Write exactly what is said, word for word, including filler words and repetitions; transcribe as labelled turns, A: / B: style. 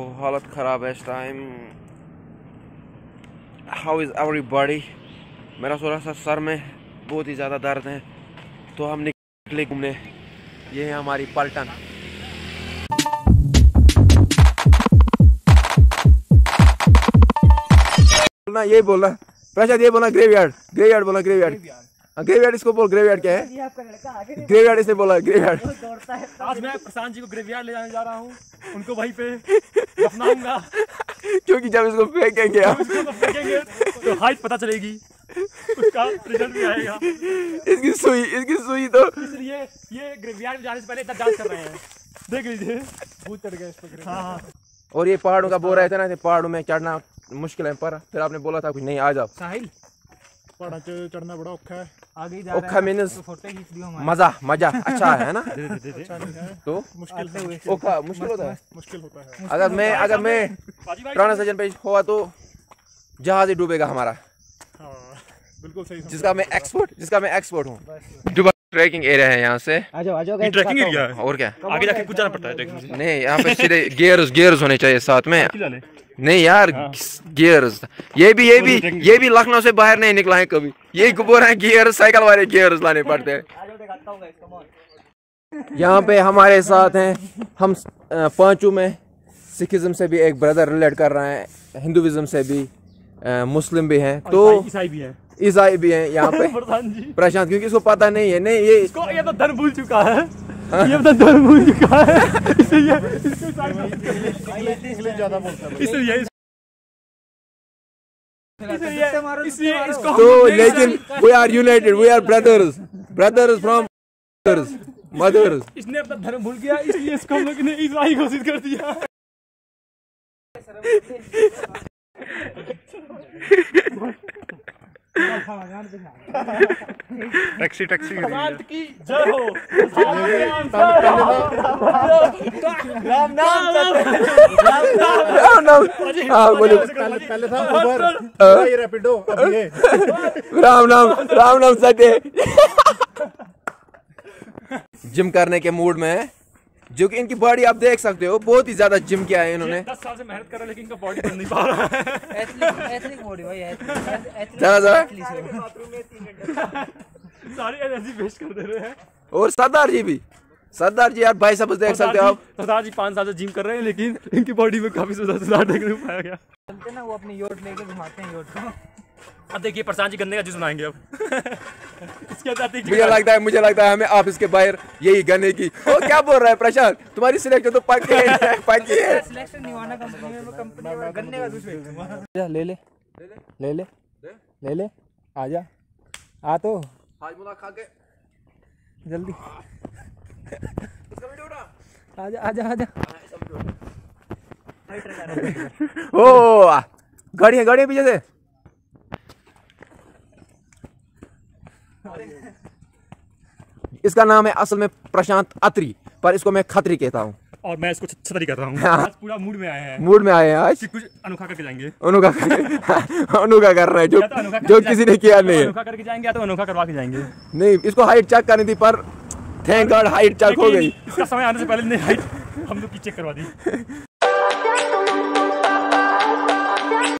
A: हालत ख़राब है इस टाइम। How is everybody? मेरा थोड़ा सा सर में बहुत ही ज़्यादा दर्द है, तो हम निकले घूमने। ये है हमारी पलटन। बोलना ये बोलना प्रशांत, ये बोलना ग्रेवयार्ड। ग्रेवयार्ड बोला, ग्रेवयार्ड। ग्रेवयार्ड इसको बोल। ग्रेवयार्ड क्या है? ग्रेवयार्ड इसने बोला, ग्रेवयार्ड।
B: आज मैं प्रशांत जी को ग्रेवयार्ड ले जाने जा रहा हूँ, उनको वहीं पे दफनाऊंगा।
A: क्योंकि जब इसको फेंकेंगे
B: जब इसको फेंकेंगे तो हाइट पता चलेगी, उसका रिजल्ट भी आएगा।
A: इसकी सुई इसकी सुई तो
B: इसलिए ये ग्रेवयार्ड में जाने से पहले इतना जांच कर रहे हैं। देख लीजिए, भूत चढ़ गया इस पर। हाँ,
A: और ये पहाड़ों का बोल रहे थे ना, पहाड़ों में चढ़ना मुश्किल है, पर फिर आपने बोला था कुछ नहीं, आ जाओ।
B: साहिल, पहाड़ चढ़ना बड़ा औखा है। आगे जा
A: औखा मीन्स मजा मजा अच्छा है ना? तो
B: मुश्किल
A: औखा मुश्किल होता है।
B: मुश्किल होता है।
A: अगर मैं अगर मैं ट्रांसलेशन पे हुआ तो जहाज ही डूबेगा हमारा।
B: हाँ, बिल्कुल सही।
A: जिसका मैं एक्सपर्ट जिसका मैं एक्सपर्ट हूँ। ट्रैकिंग एरिया है यहाँ से।
C: आ जाओ, आ जाओ,
B: ट्रैकिंग एरिया है।
A: और क्या,
B: आगे जाके कुछ जाना पड़ता है ट्रैकिंग से।
A: नहीं यहाँ पे सीधे गियर्स गियर्स होने चाहिए साथ में। नहीं यार, गियर्स। ये भी ये भी ये भी लखनऊ से बाहर नहीं निकला है कभी। ये बोल रहे हैं गियर, साइकिल वाले गियर्स लाने पड़ते हैं। यहाँ पे हमारे साथ हैं हम पांचों में। सिखिज्म से भी एक ब्रदर रिलेट कर रहा है, हिंदुइज्म से भी, मुस्लिम भी हैं, तो
B: ईसाई भी हैं,
A: ईसाई भी हैं यहाँ पे। प्रशांत, क्योंकि इसको पता नहीं है। नहीं ये
B: इसको ये तो धर्म भूल चुका है। ये तो धर्म भूल चुका है, इसलिए इसलिए ज्यादा बोलता है। इसलिए इसलिए इसको
A: तो लेकिन we are united, we are brothers, brothers from mothers.
B: इसने अपना धर्म भूल गया, इसलिए इसको हम लोग ने ईसाई घोषित कर दिया। टैक्सी टैक्सी की जय हो।
C: राम नाम
A: राम नाम। हाँ बोलो।
B: पहले था उबर, ये रैपिडो, अब ये
A: राम नाम राम नाम सटे। जिम करने के मूड में है, जो कि इनकी बॉडी आप देख सकते हो, बहुत ही ज्यादा जिम किया है इन्होंने।
B: दस साल से मेहनत कर रहा है, लेकिन इनका बॉडी बन नहीं पा रहा है।
C: एथनिक बॉडी भाई, एथनिक
A: जरा जरा
B: सारी एनर्जी वेस्ट कर दे रहे हैं।
A: और सरदार जी भी, सरदार जी यार भाई सब देख सकते हो आप।
B: सरदार जी पाँच साल से जिम कर रहे हैं, लेकिन इनकी बॉडी में काफी सुधार देखने को पाया गया।
C: ना वो अपनी योट लेके घुमाते हैं योट को।
B: अब देखिए प्रशांत जी गन्ने का जूस बनाएंगे अब। इसके अंदर
A: मुझे लगता है मुझे लगता है हमें ऑफिस के बाहर यही गन्ने की। ओ क्या बोल रहा है प्रशांत, तुम्हारी सिलेक्शन तो पक्की है, पक्की है।
C: सिलेक्शन नहीं होना कंपनी में, कंपनी में गन्ने का जूस बेच दूंगा। ले ले ले ले ले ले, आजा आ तो
A: हाजमोला खा के
C: जल्दी
A: इसका वीडियो उठा।
C: आजा आजा आजा।
A: ओ गाड़ी है, गाड़ी है पीछे से। इसका नाम है असल में प्रशांत अत्री, पर इसको मैं खत्री कहता हूँ।
B: और मैं इसको छतरी कर रहा हूँ। आज पूरा मूड में आए हैं,
A: मूड में आए हैं आज।
B: कुछ अनोखा करके जाएंगे।
A: अनोखा अनोखा कर रहे हैं, जो जो किसी ने किया नहीं है।
B: अनोखा करके जाएंगे या तो अनोखा करवा के जाएंगे।
A: नहीं, इसको हाइट चेक करनी थी, पर थैंक गॉड हाइट चेक हो गई।
B: इसका समय आने से पहले नहीं हाइट हम लोग की चेक करवा दी।